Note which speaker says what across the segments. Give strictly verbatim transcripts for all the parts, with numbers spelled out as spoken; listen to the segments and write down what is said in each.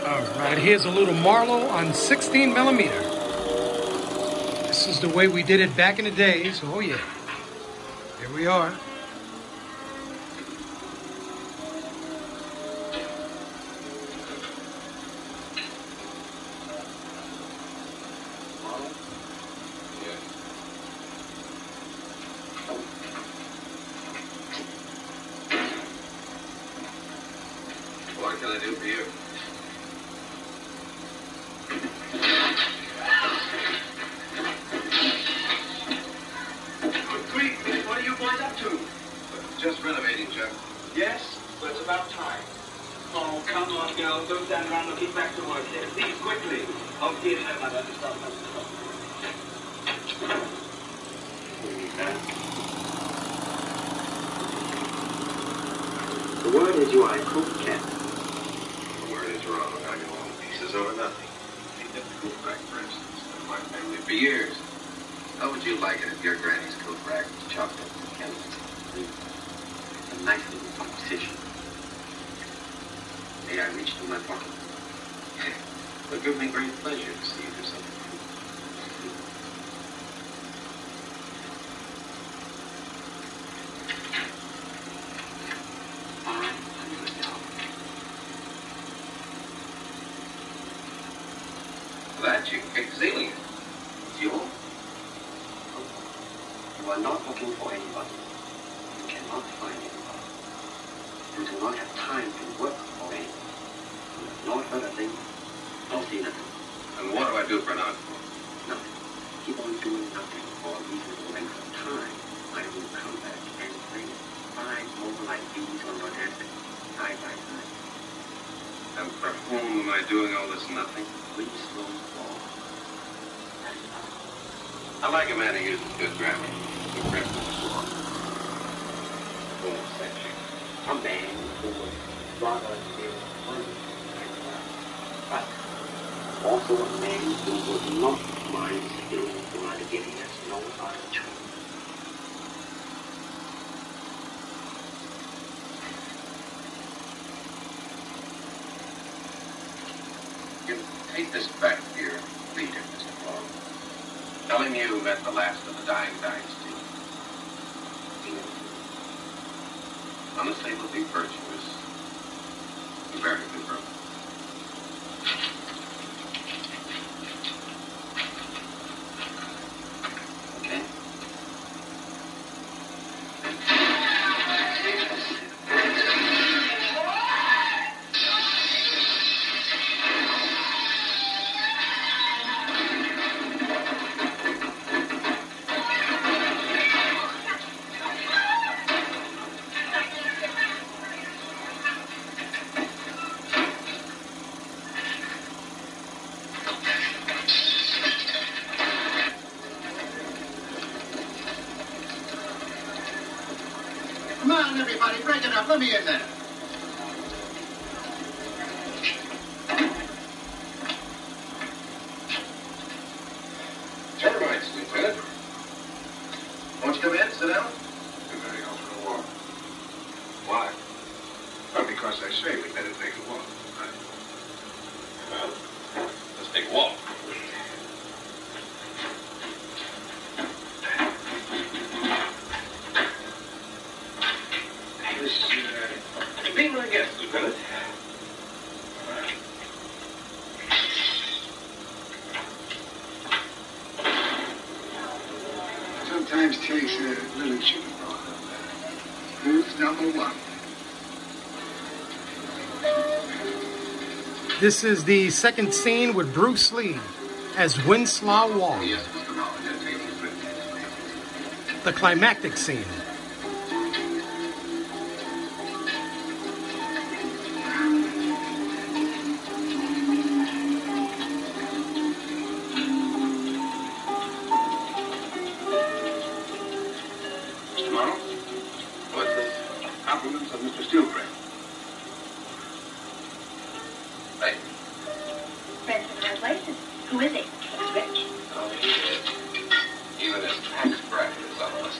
Speaker 1: All right, here's a little Marlowe on sixteen millimeter. This is the way we did it back in the days. Oh yeah, here we are.
Speaker 2: What can I do for you? Sweet, what are you boys up to? Just renovating, Jeff.
Speaker 3: Yes? Well, it's about time. Oh, come on, girls. Don't stand around looking back to work here. Please, quickly. Oh, dear, no, mother. Stop, stop, stop.
Speaker 4: The word is you are a cook, Captain.
Speaker 2: The word is wrong. I go on pieces over nothing. Take that cook rack, for instance. Been my family for years. How would you like it if your granny's cook rack was chopped up with chemicals?
Speaker 4: A nice little proposition. May I reach to my pocket?
Speaker 2: It would give me great pleasure to see you do something. That you can pick the ceiling.
Speaker 4: You? You are not looking for anybody. You cannot find anybody. You do not have time to work for anyone. You have not heard a thing, nor seen a thing.
Speaker 2: And what do I do for nothing?
Speaker 4: Nothing. Keep on doing nothing for a reasonable length of time. I will come back and bring five more like these on your hand, side by side.
Speaker 2: And for whom am I doing all this nothing?
Speaker 4: Which slow fall. That's enough.
Speaker 2: I like a man who uses good grammar. Good grammar.
Speaker 4: Full section. A man who would rather live free and well. But also a man who would not mind stealing blood if he has no other choice.
Speaker 2: You take this back to your leader, Mister Long. Tell him you met the last of the dying dynasty. Honestly, it would be virtuous. Very good brother.
Speaker 4: Okay?
Speaker 5: Come on, everybody, break it up. Let me in there.
Speaker 2: Termites, Lieutenant. Won't you come in? Sit down.
Speaker 6: You're very out for a walk. Why? Well, because I say we better take a walk. Right?
Speaker 2: Well, let's take a walk.
Speaker 6: This, uh,
Speaker 2: Be my guest, Lieutenant.
Speaker 6: sometimes takes a little cheap. Booth number one.
Speaker 1: This is the second scene with Bruce Lee as Winslow Wong.
Speaker 2: Yes, Mister Rollins, I'm taking it with me.
Speaker 1: The climactic scene.
Speaker 6: Mister Morrow,
Speaker 2: What's this?
Speaker 6: compliments of Mister Steelcraft.
Speaker 2: Hey.
Speaker 7: Friend from translation. Who is he? Rich?
Speaker 2: Oh, he is. Even his tax bracket is unlisted.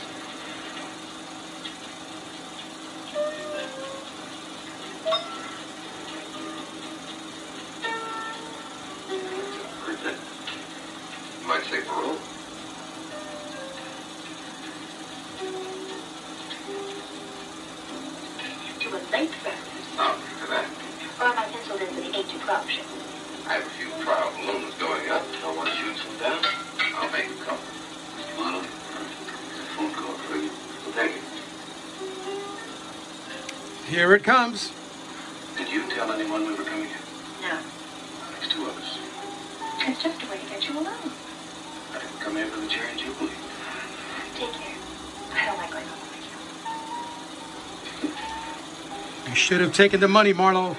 Speaker 1: Here it comes.
Speaker 2: Did you tell anyone we were coming here?
Speaker 7: No.
Speaker 2: There's two of us.
Speaker 7: It's just a way to get you alone.
Speaker 2: I didn't come here for the cherry jubilee.
Speaker 7: Take care. I don't like going home with you.
Speaker 1: You should have taken the money, Marlo.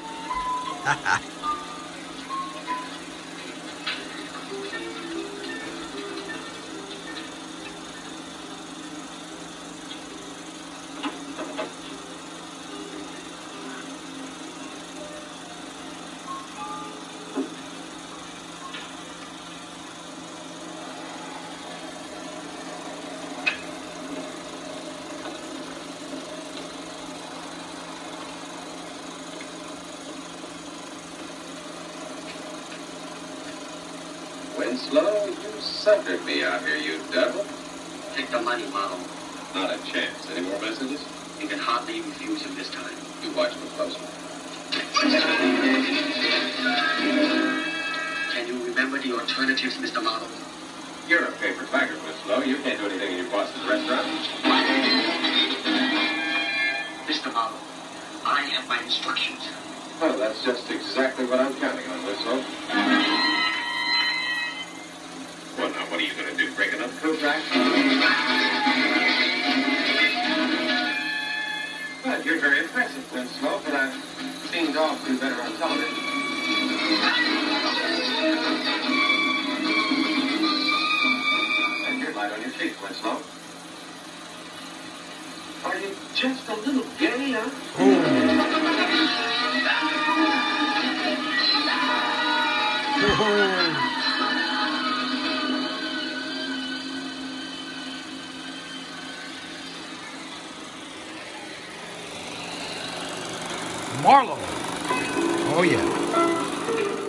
Speaker 2: Winslow, you suckered me out here, you devil.
Speaker 4: Take the money, Marlowe.
Speaker 2: Not a chance. Any more messages?
Speaker 4: You can hardly refuse him this time.
Speaker 2: You watch me closely.
Speaker 4: Can you remember the alternatives, Mister Marlowe?
Speaker 2: You're a paper tiger, Winslow. You can't do anything in your boss's restaurant.
Speaker 4: Mister Marlowe, I have my instructions.
Speaker 2: Well, that's just exactly what I'm counting on, Winslow. Well, now, what are you going to do? Break another code rack? Well, you're very impressive, Winslow, but I've seen dogs do better on television. And you're light on your feet, Winslow. Are you just a little gay, huh?
Speaker 1: Marlo. Oh, yeah.